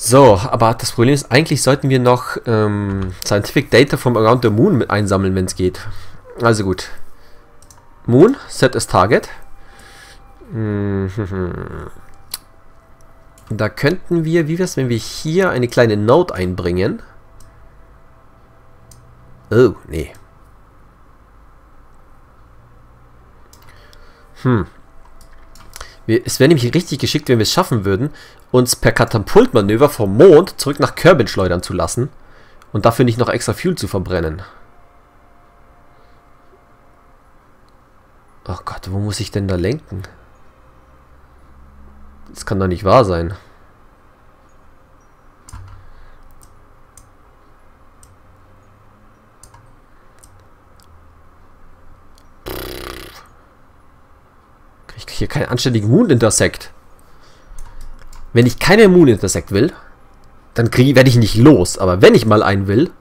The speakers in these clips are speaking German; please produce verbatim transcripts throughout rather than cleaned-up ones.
So, aber das Problem ist, eigentlich sollten wir noch ähm, Scientific Data from around the Moon mit einsammeln, wenn es geht. Also gut. Moon, set as target. Da könnten wir, wie wäre es, wenn wir hier eine kleine Node einbringen? Oh, nee. Hm. Wir, es wäre nämlich richtig geschickt, wenn wir es schaffen würden, uns per Katapultmanöver vom Mond zurück nach Kerbin schleudern zu lassen und dafür nicht noch extra Fuel zu verbrennen. Ach Gott, wo muss ich denn da lenken? Das kann doch nicht wahr sein. Krieg ich hier keinen anständigen Moon Intersect? Wenn ich keine Moon Intersect will, dann kriege, werde ich nicht los. Aber wenn ich mal einen will...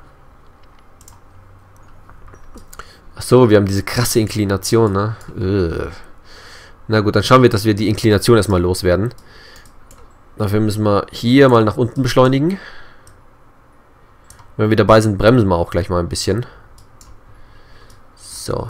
Achso, wir haben diese krasse Inklination, ne? Ugh. Na gut, dann schauen wir, dass wir die Inklination erstmal loswerden. Dafür müssen wir hier mal nach unten beschleunigen. Wenn wir dabei sind, bremsen wir auch gleich mal ein bisschen. So.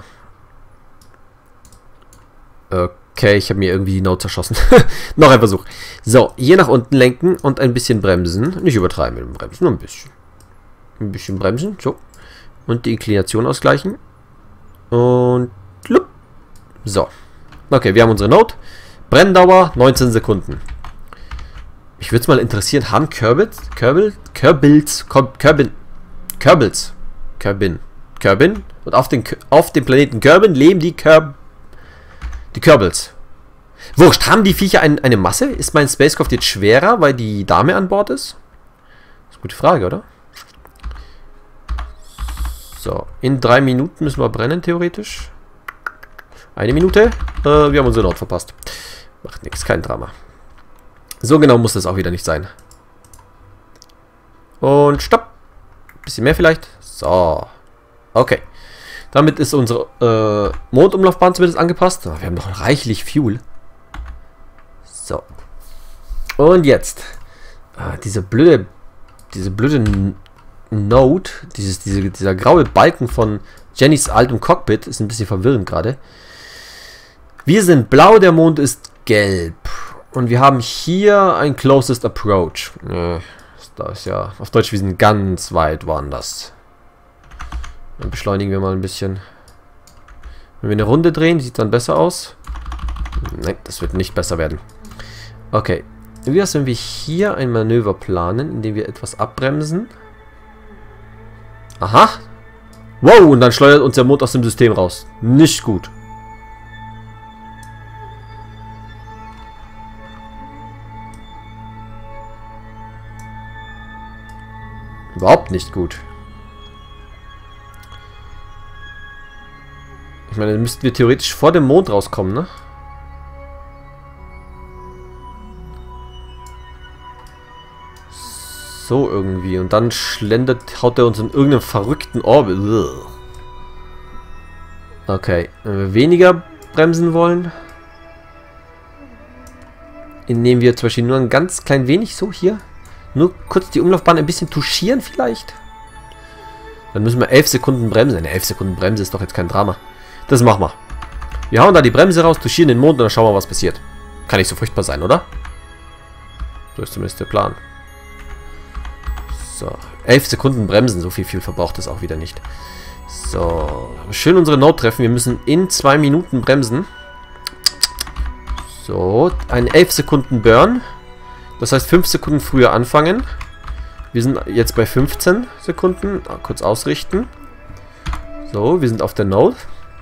Okay, ich habe mir irgendwie die Note zerschossen. Noch ein Versuch. So, hier nach unten lenken und ein bisschen bremsen. Nicht übertreiben mit dem Bremsen, nur ein bisschen. Ein bisschen bremsen, so. Und die Inklination ausgleichen. Und lup. So. Okay, wir haben unsere Note. Brenndauer neunzehn Sekunden. Mich würde es mal interessieren, haben Kerbils, Kerbils, Kerbils, Kerbin, Kerbils, Kerbin, Kerbin und auf, den, auf dem Planeten Kerbin leben die Kerb, die Kerbils. Wurscht, haben die Viecher ein, eine Masse? Ist mein Spacecraft jetzt schwerer, weil die Dame an Bord ist? Das ist eine gute Frage, oder? So, in drei Minuten müssen wir brennen, theoretisch. Eine Minute. Äh, wir haben unsere Note verpasst. Macht nichts, kein Drama. So genau muss das auch wieder nicht sein. Und stopp. Bisschen mehr vielleicht. So. Okay. Damit ist unsere äh, Mondumlaufbahn zumindest angepasst. Wir haben noch reichlich Fuel. So. Und jetzt. Ah, diese blöde, diese blöde Node, dieses, diese, dieser graue Balken von Jennys altem Cockpit ist ein bisschen verwirrend gerade. Wir sind blau, der Mond ist gelb. Und wir haben hier ein Closest Approach. Äh, das ist ja auf Deutsch, wir sind ganz weit woanders. Dann beschleunigen wir mal ein bisschen. Wenn wir eine Runde drehen, sieht dann besser aus. Nein, das wird nicht besser werden. Okay. Wie wäre es, wenn wir hier ein Manöver planen, indem wir etwas abbremsen? Aha. Wow, und dann schleudert uns der Mond aus dem System raus. Nicht gut. Überhaupt nicht gut. Ich meine, dann müssten wir theoretisch vor dem Mond rauskommen, ne? So irgendwie. Und dann schlendert, haut er uns in irgendeinem verrückten Orbit. Ugh. Okay. Wenn wir weniger bremsen wollen, indem wir zum Beispiel nur ein ganz klein wenig so hier... Nur kurz die Umlaufbahn ein bisschen touchieren vielleicht. Dann müssen wir elf Sekunden bremsen. Eine elf Sekunden Bremse ist doch jetzt kein Drama. Das machen wir. Wir hauen da die Bremse raus, touchieren den Mond und dann schauen wir, was passiert. Kann nicht so furchtbar sein, oder? So ist zumindest der Plan. So. elf Sekunden bremsen. So viel viel verbraucht es auch wieder nicht. So. Schön unsere Note treffen. Wir müssen in zwei Minuten bremsen. So. Ein elf Sekunden Burn. Das heißt, fünf Sekunden früher anfangen. Wir sind jetzt bei fünfzehn Sekunden. Kurz ausrichten. So, wir sind auf der Node.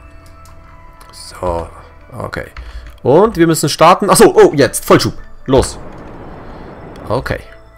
So, okay. Und wir müssen starten. Achso, oh, jetzt. Vollschub. Los. Okay.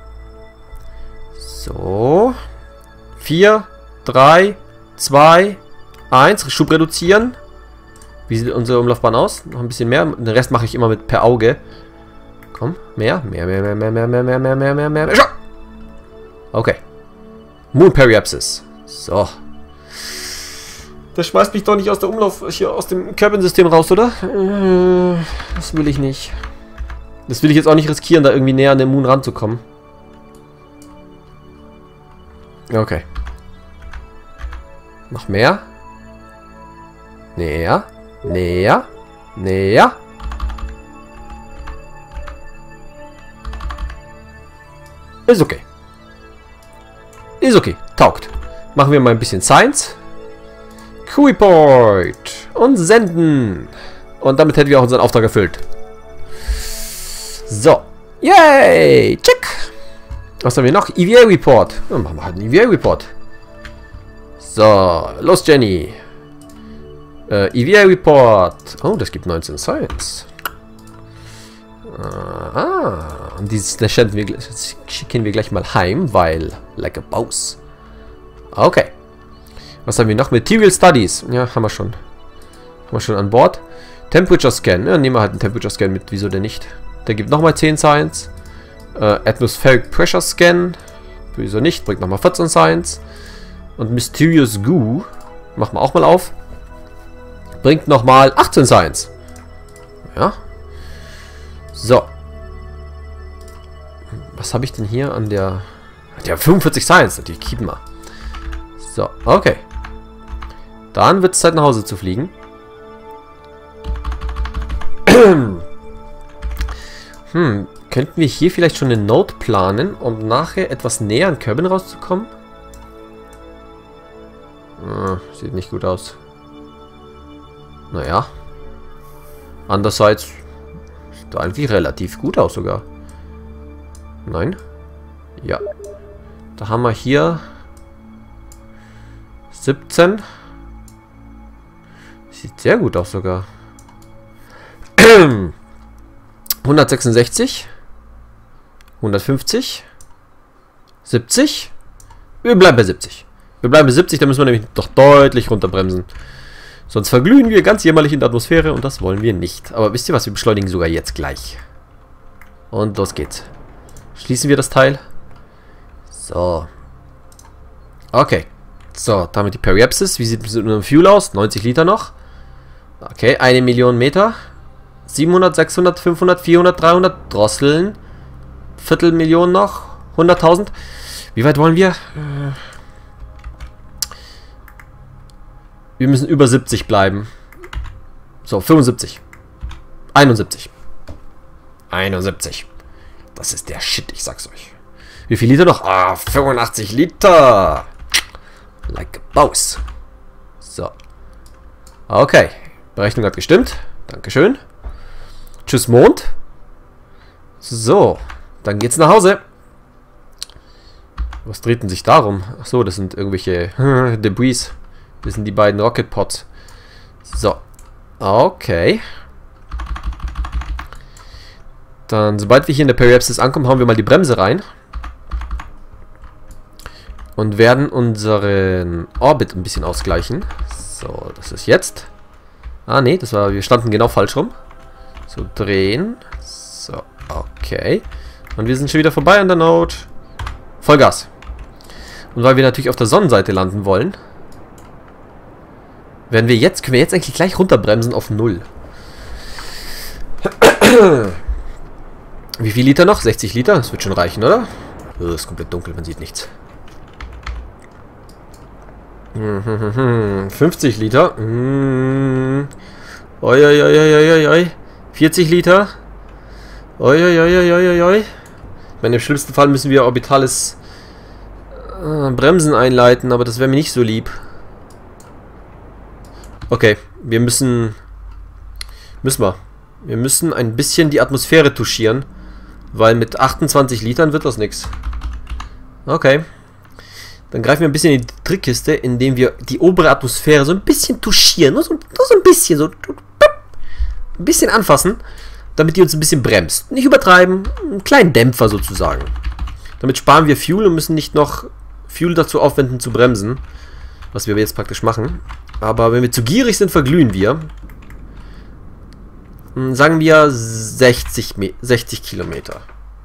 So. vier, drei, zwei, eins. Schub reduzieren. Wie sieht unsere Umlaufbahn aus? Noch ein bisschen mehr. Den Rest mache ich immer mit per Auge. Komm, mehr, mehr, mehr, mehr, mehr, mehr, mehr, mehr, mehr, mehr, mehr, mehr, mehr. Okay. Moon Periapsis. So. Das schmeißt mich doch nicht aus der Umlauf, hier aus dem Kerbin-System raus, oder? Das will ich nicht. Das will ich jetzt auch nicht riskieren, da irgendwie näher an den Moon ranzukommen. Okay. Noch mehr? Näher. Näher. Näher. Ist okay. Ist okay. Taugt. Machen wir mal ein bisschen Science. Q-Report. Und senden. Und damit hätten wir auch unseren Auftrag erfüllt. So. Yay. Check. Was haben wir noch? E V A-Report. Ja, machen wir halt einen E V A-Report. So. Los, Jenny. Äh, E V A-Report. Oh, das gibt neunzehn Science. Ah, und dieses schicken wir, schicken wir gleich mal heim, weil like a boss. Okay. Was haben wir noch? Material Studies. Ja, haben wir schon. Haben wir schon an Bord. Temperature Scan. Ja, nehmen wir halt einen Temperature Scan mit. Wieso denn nicht? Der gibt nochmal zehn Science. Äh, Atmospheric Pressure Scan. Wieso nicht? Bringt nochmal vierzehn Science. Und Mysterious Goo. Machen wir auch mal auf. Bringt nochmal achtzehn Science. Ja. So. Was habe ich denn hier an der... Der fünfundvierzig Science. Die keepen wir. So, okay. Dann wird es Zeit nach Hause zu fliegen. Hm, könnten wir hier vielleicht schon eine Note planen, um nachher etwas näher an Kerbin rauszukommen? Ah, sieht nicht gut aus. Naja. Andererseits sieht da eigentlich relativ gut aus sogar. Nein? Ja. Da haben wir hier siebzehn. Sieht sehr gut aus sogar. hundertsechsundsechzig. hundertfünfzig. siebzig. Wir bleiben bei siebzig. Wir bleiben bei siebzig, da müssen wir nämlich doch deutlich runterbremsen. Sonst verglühen wir ganz jämmerlich in der Atmosphäre und das wollen wir nicht. Aber wisst ihr was, wir beschleunigen sogar jetzt gleich. Und los geht's. Schließen wir das Teil. So. Okay. So, damit die Periapsis. Wie sieht es mit unserem Fuel aus? neunzig Liter noch. Okay, eine Million Meter. siebenhundert, sechshundert, fünfhundert, vierhundert, dreihundert. Drosseln. Viertelmillion noch. hunderttausend. Wie weit wollen wir? Wir müssen über siebzig bleiben. So, fünfundsiebzig. einundsiebzig. einundsiebzig. Das ist der Shit, ich sag's euch. Wie viel Liter noch? Ah, fünfundachtzig Liter. Like a boss. So. Okay. Berechnung hat gestimmt. Dankeschön. Tschüss, Mond. So. Dann geht's nach Hause. Was dreht denn sich darum? Achso, das sind irgendwelche Debris. Das sind die beiden Rocket Pods. So. Okay. Dann, sobald wir hier in der Periapsis ankommen, hauen wir mal die Bremse rein. Und werden unseren Orbit ein bisschen ausgleichen. So, das ist jetzt. Ah, nee, das war, wir standen genau falsch rum. So, drehen. So, okay. Und wir sind schon wieder vorbei an der Node. Vollgas. Und weil wir natürlich auf der Sonnenseite landen wollen, werden wir jetzt, können wir jetzt eigentlich gleich runterbremsen auf null. Wie viel Liter noch? sechzig Liter? Das wird schon reichen, oder? Oh, ist komplett dunkel, man sieht nichts. fünfzig Liter. Mm. Oi, oi, oi, oi, oi, oi. vierzig Liter. Oi, oi, oi, oi, oi, oi. Ich meine, im schlimmsten Fall müssen wir orbitales äh, Bremsen einleiten, aber das wäre mir nicht so lieb. Okay, wir müssen... Müssen wir. Wir müssen ein bisschen die Atmosphäre touchieren, weil mit achtundzwanzig Litern wird das nichts. Okay. Dann greifen wir ein bisschen in die Trickkiste, indem wir die obere Atmosphäre so ein bisschen touchieren. Nur so, nur so ein bisschen, so ein bisschen anfassen, damit die uns ein bisschen bremst. Nicht übertreiben, einen kleinen Dämpfer sozusagen. Damit sparen wir Fuel und müssen nicht noch Fuel dazu aufwenden zu bremsen, was wir jetzt praktisch machen. Aber wenn wir zu gierig sind, verglühen wir. Sagen wir sechzig, sechzig Kilometer.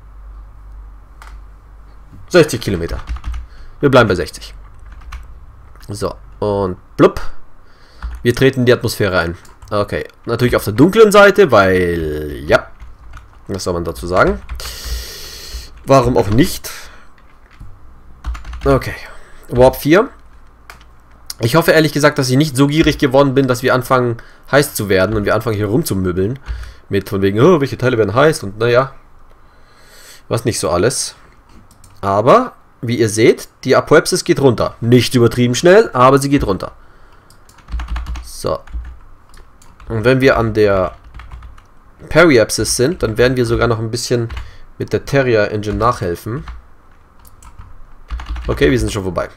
sechzig Kilometer. Wir bleiben bei sechzig. So, und blub. Wir treten in die Atmosphäre ein. Okay, natürlich auf der dunklen Seite, weil, ja, was soll man dazu sagen? Warum auch nicht? Okay, Warp vier. Ich hoffe ehrlich gesagt, dass ich nicht so gierig geworden bin, dass wir anfangen heiß zu werden und wir anfangen hier rumzumöbeln. Mit von wegen, oh, welche Teile werden heiß und naja. Was nicht so alles. Aber, wie ihr seht, die Apoapsis geht runter. Nicht übertrieben schnell, aber sie geht runter. So. Und wenn wir an der Periapsis sind, dann werden wir sogar noch ein bisschen mit der Terrier Engine nachhelfen. Okay, wir sind schon vorbei.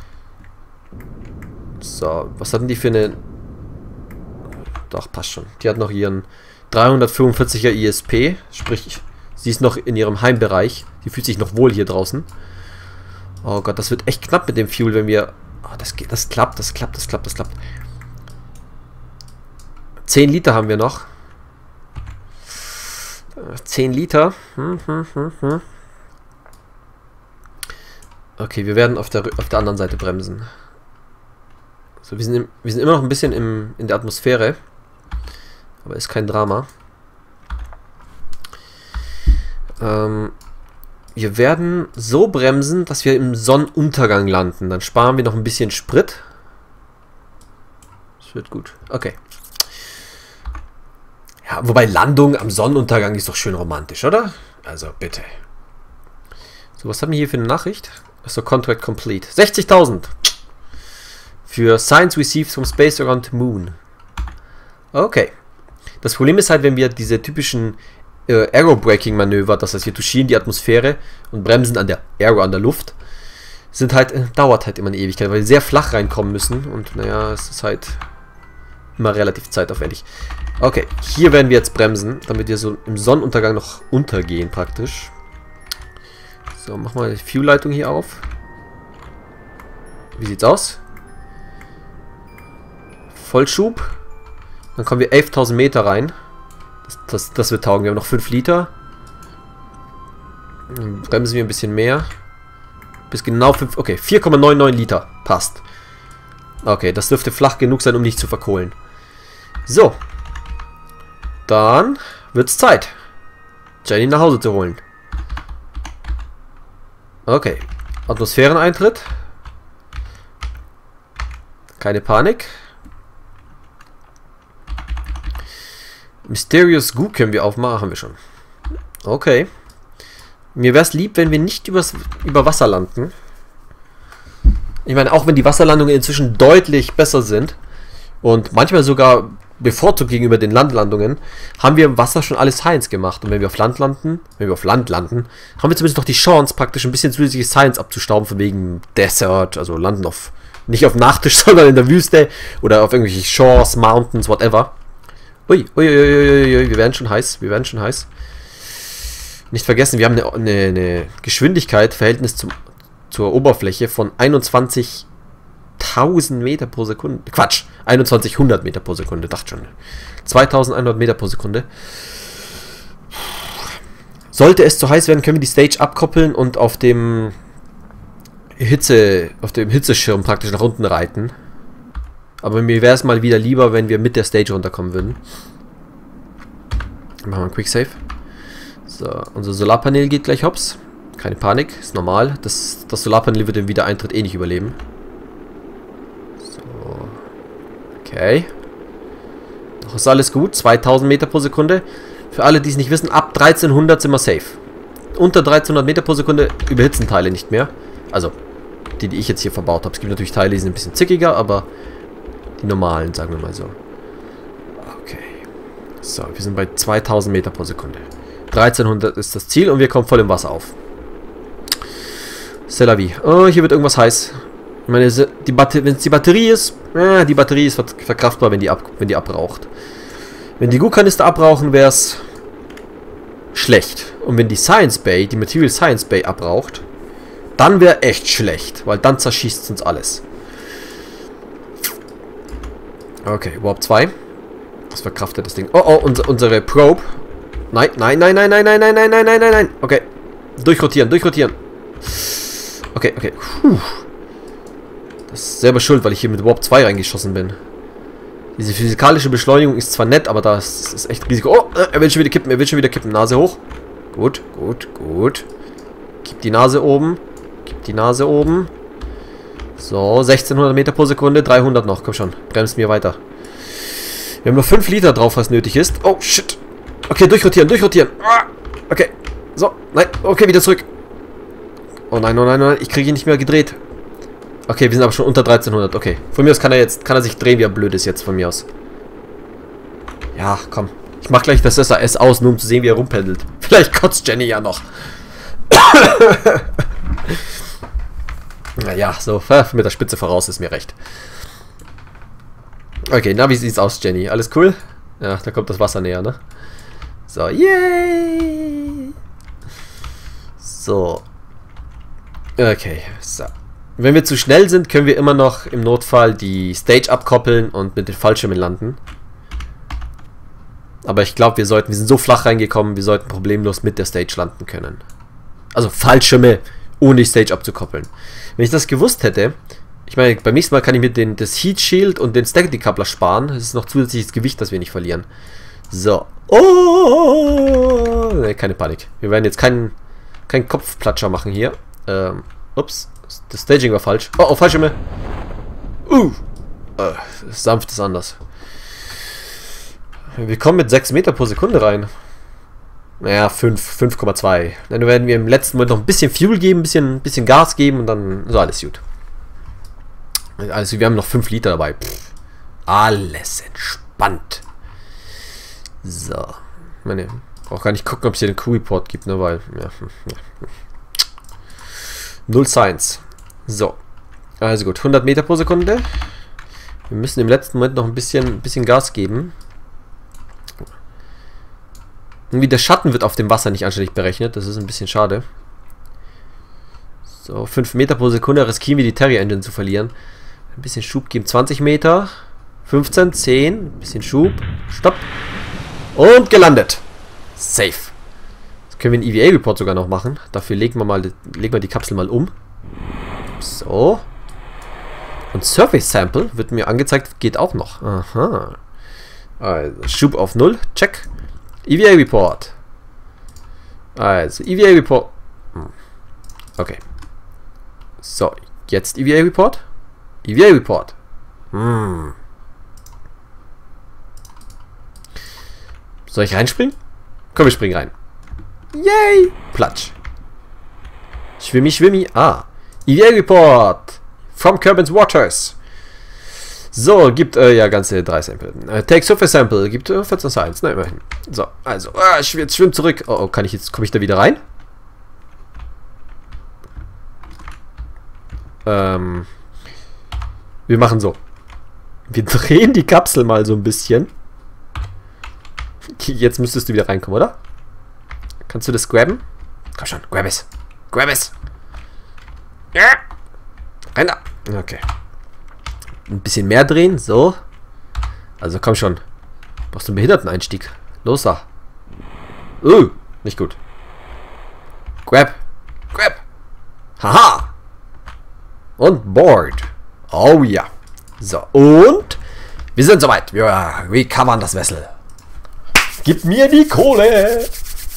So, was hatten die für eine... Doch, passt schon. Die hat noch ihren dreihundertfünfundvierziger I S P. Sprich, sie ist noch in ihrem Heimbereich. Sie fühlt sich noch wohl hier draußen. Oh Gott, das wird echt knapp mit dem Fuel, wenn wir... Oh, das geht, das klappt, das klappt, das klappt, das klappt. zehn Liter haben wir noch. zehn Liter. Hm, hm, hm, hm. Okay, wir werden auf der, auf der anderen Seite bremsen. So, wir sind, im, wir sind immer noch ein bisschen im, in der Atmosphäre. Aber ist kein Drama. Ähm, wir werden so bremsen, dass wir im Sonnenuntergang landen. Dann sparen wir noch ein bisschen Sprit. Das wird gut. Okay. Ja, wobei Landung am Sonnenuntergang ist doch schön romantisch, oder? Also, bitte. So, was haben wir hier für eine Nachricht? Achso, Contract complete. sechzigtausend. Für Science received from Space around the Moon. Okay. Das Problem ist halt, wenn wir diese typischen äh, Aerobraking-Manöver, das heißt, wir touchieren die Atmosphäre und bremsen an der Aero, an der Luft, sind halt, äh, dauert halt immer eine Ewigkeit, weil wir sehr flach reinkommen müssen und naja, es ist halt immer relativ zeitaufwendig. Okay, hier werden wir jetzt bremsen, damit wir so im Sonnenuntergang noch untergehen praktisch. So, mach mal die Fuel-Leitung hier auf. Wie sieht's aus? Vollschub. Dann kommen wir elftausend Meter rein. Das, das, das wird taugen. Wir haben noch fünf Liter. Dann bremsen wir ein bisschen mehr. Bis genau fünf. Okay, vier Komma neunundneunzig Liter. Passt. Okay, das dürfte flach genug sein, um nicht zu verkohlen. So. Dann wird's Zeit, Jenny nach Hause zu holen. Okay. Atmosphäreneintritt. Keine Panik. Mysterious Goo können wir aufmachen, haben wir schon. Okay. Mir wäre es lieb, wenn wir nicht übers, über Wasser landen. Ich meine, auch wenn die Wasserlandungen inzwischen deutlich besser sind und manchmal sogar bevorzugt gegenüber den Landlandungen, haben wir im Wasser schon alles Science gemacht. Und wenn wir auf Land landen, wenn wir auf Land landen, haben wir zumindest noch die Chance, praktisch ein bisschen zusätzliche Science abzustauben, von wegen Desert, also landen auf, nicht auf Nachtisch, sondern in der Wüste oder auf irgendwelche Shores, Mountains, whatever. Ui, ui, ui, ui, ui, wir werden schon heiß, wir werden schon heiß. Nicht vergessen, wir haben eine, eine, eine Geschwindigkeit, Verhältnis zum, zur Oberfläche von einundzwanzigtausend Meter pro Sekunde. Quatsch, einundzwanzighundert Meter pro Sekunde, dachte schon. zweitausendeinhundert Meter pro Sekunde. Sollte es zu heiß werden, können wir die Stage abkoppeln und auf dem Hitze, auf dem Hitzeschirm praktisch nach unten reiten. Aber mir wäre es mal wieder lieber, wenn wir mit der Stage runterkommen würden. Machen wir einen Quick Save. So, unser Solarpanel geht gleich hops. Keine Panik, ist normal. Das, das Solarpanel wird den Wiedereintritt eh nicht überleben. So. Okay. Noch ist alles gut. zweitausend Meter pro Sekunde. Für alle, die es nicht wissen, ab dreizehnhundert sind wir safe. Unter dreizehnhundert Meter pro Sekunde überhitzen Teile nicht mehr. Also, die, die ich jetzt hier verbaut habe. Es gibt natürlich Teile, die sind ein bisschen zickiger, aber die normalen, sagen wir mal so. Okay. So, wir sind bei zweitausend Meter pro Sekunde. dreizehnhundert ist das Ziel und wir kommen voll im Wasser auf. C'est la vie. Oh, hier wird irgendwas heiß. Ich meine, die Batter wenn es die Batterie ist, äh, die Batterie ist verkraftbar, wenn die, ab wenn die abraucht. Wenn die Goo-Kanister abrauchen, wäre es schlecht. Und wenn die Science Bay, die Material Science Bay abraucht, dann wäre echt schlecht, weil dann zerschießt es uns alles. Okay, Warp zwei. Das verkraftet das Ding. Oh, oh, unser, unsere Probe. Nein, nein, nein, nein, nein, nein, nein, nein, nein, nein, nein, nein. Okay. Durchrotieren, durchrotieren. Okay, okay. Puh. Das ist selber schuld, weil ich hier mit Warp zwei reingeschossen bin. Diese physikalische Beschleunigung ist zwar nett, aber das ist echt Risiko. Oh, er will schon wieder kippen, er will schon wieder kippen. Nase hoch. Gut, gut, gut. Gib die Nase oben. Gib die Nase oben. So, sechzehnhundert Meter pro Sekunde, dreihundert noch. Komm schon, bremst mir weiter. Wir haben noch fünf Liter drauf, was nötig ist. Oh, shit. Okay, durchrotieren, durchrotieren. Okay, so, nein, okay, wieder zurück. Oh nein, oh nein, oh nein, ich kriege ihn nicht mehr gedreht. Okay, wir sind aber schon unter dreizehnhundert. Okay, von mir aus kann er jetzt, kann er sich drehen, wie er blöd ist jetzt von mir aus. Ja, komm. Ich mach gleich das S A S aus, nur um zu sehen, wie er rumpendelt. Vielleicht kotzt Jenny ja noch. Naja, so, mit der Spitze voraus ist mir recht. Okay, na, wie sieht's aus, Jenny? Alles cool? Ja, da kommt das Wasser näher, ne? So, yay! So. Okay, so. Wenn wir zu schnell sind, können wir immer noch im Notfall die Stage abkoppeln und mit den Fallschirmen landen. Aber ich glaube, wir sollten, wir sind so flach reingekommen, wir sollten problemlos mit der Stage landen können. Also Fallschirme, ohne die Stage abzukoppeln. Wenn ich das gewusst hätte, ich meine, beim nächsten Mal kann ich mir den, das Heat Shield und den Stack Decoupler sparen. Das ist noch zusätzliches Gewicht, das wir nicht verlieren. So. Oh! Nee, keine Panik. Wir werden jetzt keinen keinen Kopfplatscher machen hier. Ähm, ups. Das Staging war falsch. Oh, oh, Fallschirme. Uh. Äh, sanft ist anders. Wir kommen mit sechs Meter pro Sekunde rein. Naja, fünf, fünf Komma zwei. Dann werden wir im letzten Moment noch ein bisschen Fuel geben, ein bisschen, bisschen Gas geben und dann ist alles gut. Also wir haben noch fünf Liter dabei. Pff, alles entspannt. So. Ich meine, brauche gar nicht gucken, ob es hier den Crew-Report gibt, ne, weil... Ja, ja. Null Science. So. Also gut, hundert Meter pro Sekunde. Wir müssen im letzten Moment noch ein bisschen, ein bisschen Gas geben. Irgendwie der Schatten wird auf dem Wasser nicht anständig berechnet. Das ist ein bisschen schade. So, fünf Meter pro Sekunde riskieren wir die Terry Engine zu verlieren. Ein bisschen Schub geben. zwanzig Meter. fünfzehn, zehn. Ein bisschen Schub. Stopp. Und gelandet. Safe. Jetzt können wir einen E V A-Report sogar noch machen. Dafür legen wir mal legen wir die Kapsel mal um. So. Und Surface Sample wird mir angezeigt, geht auch noch. Aha. Also, Schub auf null. Check. E V A-Report. Also, E V A-Report. Okay. So, jetzt E V A-Report. E V A-Report. Hm. Soll ich reinspringen? Komm, wir springen rein. Yay! Platsch. Schwimmi, schwimmi. Ah. E V A-Report. From Kerbin's Waters. So, gibt äh, ja ganze drei Sample. Äh, take Surface Sample, gibt äh, vierzehn Science, ne, immerhin. So, also, ah, ich jetzt schwimm zurück. Oh, oh, kann ich jetzt, komme ich da wieder rein? Ähm, wir machen so. Wir drehen die Kapsel mal so ein bisschen. Jetzt müsstest du wieder reinkommen, oder? Kannst du das grabben? Komm schon, grab es. Grab es. Ja. Rein da. Okay. Ein bisschen mehr drehen, so. Also komm schon. Brauchst du einen Behinderteneinstieg. Los da. Uh, nicht gut. Grab. Grab. Haha. Und board. Oh ja. So, und wir sind soweit. Wir recovern das Vessel. Gib mir die Kohle.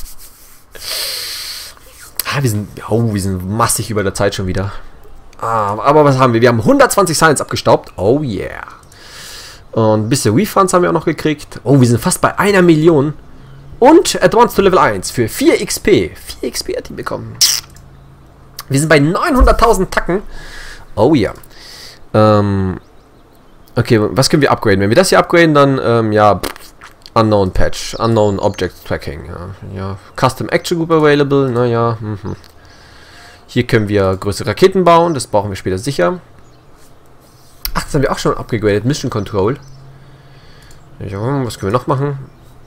Ah, wir sind, oh, wir sind massig über der Zeit schon wieder. Ah, aber was haben wir? Wir haben hundertzwanzig Science abgestaubt. Oh yeah. Und ein bisschen Refunds haben wir auch noch gekriegt. Oh, wir sind fast bei einer Million. Und Advanced to Level eins für vier X P. vier X P hat die bekommen. Wir sind bei neunhunderttausend Tacken. Oh ja. Yeah. Ähm, okay, was können wir upgraden? Wenn wir das hier upgraden, dann, ähm, ja, Unknown Patch, Unknown Object Tracking. Ja, ja. Custom Action Group Available, naja. Mhm. Hier können wir größere Raketen bauen, das brauchen wir später sicher. Ach, das haben wir auch schon upgegradet. Mission Control. Ja, was können wir noch machen?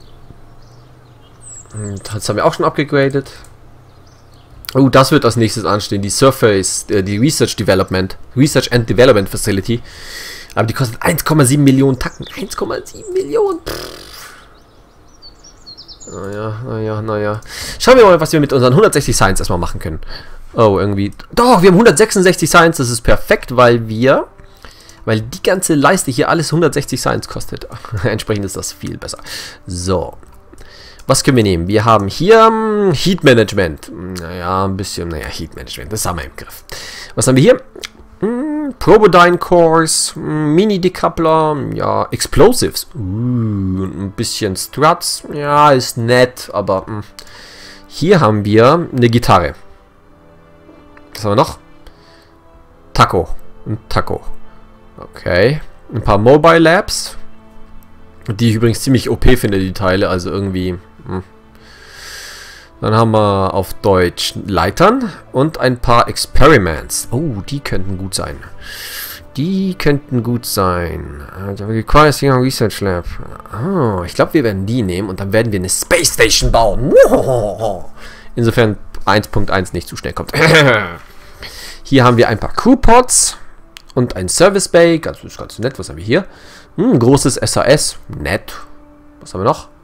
Das haben wir auch schon upgegradet. Oh, das wird als nächstes anstehen. Die Surface, äh, die Research Development, Research and Development Facility. Aber die kostet eins Komma sieben Millionen Tacken. eins Komma sieben Millionen. Naja, naja, naja. Schauen wir mal, was wir mit unseren hundertsechzig Science erstmal machen können. Oh, irgendwie. Doch, wir haben hundertsechsundsechzig Science. Das ist perfekt, weil wir... Weil die ganze Leiste hier alles hundertsechzig Science kostet. Entsprechend ist das viel besser. So. Was können wir nehmen? Wir haben hier um, Heat Management. Naja, ein bisschen, naja, Heat Management. Das haben wir im Griff. Was haben wir hier? Hm, Probodyne Cores, Mini-Decoupler, ja, Explosives. Uh, ein bisschen Struts, ja, ist nett, aber mh. Hier haben wir eine Gitarre. Was haben wir noch? Taco. Ein Taco. Okay. Ein paar Mobile Labs. Die ich übrigens ziemlich O P finde, die Teile. Also irgendwie... Mh. Dann haben wir auf Deutsch Leitern und ein paar Experiments. Oh, die könnten gut sein. Die könnten gut sein. Research Lab. Oh, ich glaube, wir werden die nehmen und dann werden wir eine Space Station bauen. Insofern eins Punkt eins nicht zu schnell kommt. Hier haben wir ein paar Crewpods und ein Service Bay. Das ist ganz nett. Was haben wir hier? Hm, großes S A S. Nett. Was haben wir noch?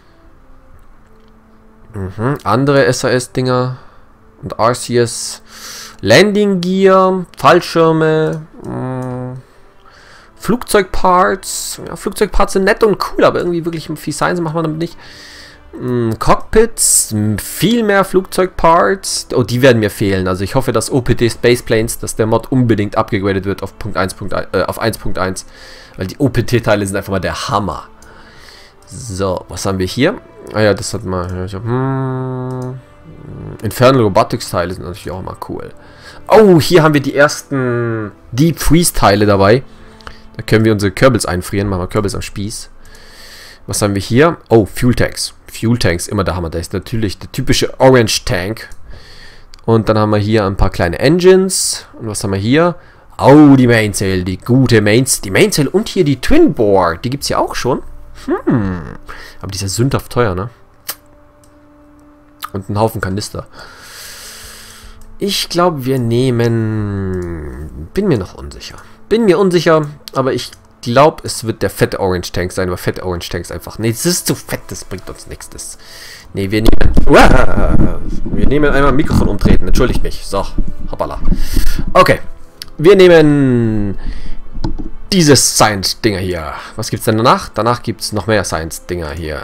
Mhm. Andere S A S-Dinger und R C S. Landing Gear, Fallschirme, mh, Flugzeugparts. Ja, Flugzeugparts sind nett und cool, aber irgendwie wirklich viel Science macht man damit nicht. Mh, Cockpits, mh, viel mehr Flugzeugparts. Oh, die werden mir fehlen. Also ich hoffe, dass O P T Spaceplanes, dass der Mod unbedingt abgegradet wird auf Punkt eins Punkt eins, äh, auf eins Punkt eins. Weil die O P T-Teile sind einfach mal der Hammer. So, was haben wir hier? Ah ja, das hat mal... Hm, Infernal Robotics Teile sind natürlich auch mal cool. Oh, hier haben wir die ersten Deep Freeze Teile dabei. Da können wir unsere Kerbals einfrieren. Machen wir Kerbals am Spieß. Was haben wir hier? Oh, Fuel Tanks. Fuel Tanks, immer der Hammer. Das ist natürlich der typische Orange Tank. Und dann haben wir hier ein paar kleine Engines. Und was haben wir hier? Oh, die Mainsail. Die gute Mainsail. Die Mainsail und hier die Twin Bore. Die gibt es ja auch schon. Hm. Aber die ist ja sündhaft teuer, ne? Und einen Haufen Kanister. Ich glaube, wir nehmen... Bin mir noch unsicher. Bin mir unsicher, aber ich glaube, es wird der fette Orange Tank sein. Aber fette Orange Tanks einfach... Nee, das ist zu fett, das bringt uns nichts. Das... Nee, wir nehmen... Uah, wir nehmen einmal ein Mikrofon umtreten. Entschuldigt mich. So, hoppala. Okay. Wir nehmen... Diese Science-Dinger hier. Was gibt's denn danach? Danach gibt es noch mehr Science-Dinger hier.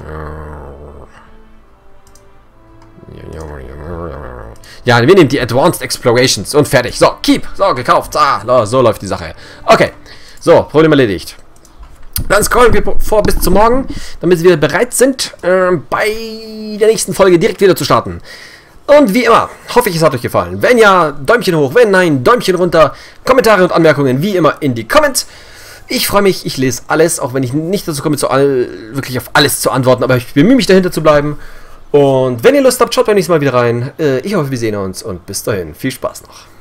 Ja, wir nehmen die Advanced Explorations und fertig. So, keep. So, gekauft. Ah, so läuft die Sache. Okay. So, Problem erledigt. Dann scrollen wir vor bis zum Morgen, damit wir bereit sind, äh, bei der nächsten Folge direkt wieder zu starten. Und wie immer, hoffe ich, es hat euch gefallen. Wenn ja, Däumchen hoch. Wenn nein, Däumchen runter. Kommentare und Anmerkungen wie immer in die Comments. Ich freue mich, ich lese alles, auch wenn ich nicht dazu komme, zu all, wirklich auf alles zu antworten. Aber ich bemühe mich, dahinter zu bleiben. Und wenn ihr Lust habt, schaut beim nächsten Mal wieder rein. Ich hoffe, wir sehen uns und bis dahin. Viel Spaß noch.